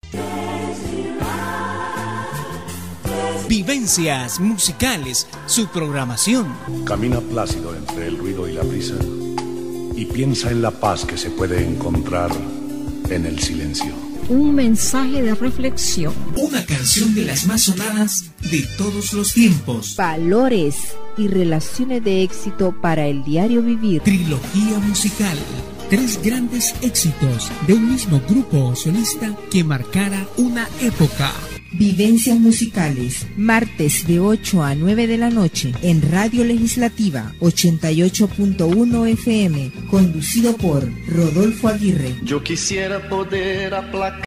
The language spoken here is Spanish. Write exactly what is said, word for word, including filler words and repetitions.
Vivencias musicales, su programación. Camina plácido entre el ruido y la prisa y piensa en la paz que se puede encontrar en el silencio. Un mensaje de reflexión. Una canción de las más sonadas de todos los tiempos. Valores y relaciones de éxito para el diario vivir. Trilogía musical. Tres grandes éxitos de un mismo grupo o solista que marcara una época. Vivencias musicales, martes de ocho a nueve de la noche en Radio Legislativa ochenta y ocho punto uno F M, conducido por Rodolfo Aguirre. Yo quisiera poder aplacar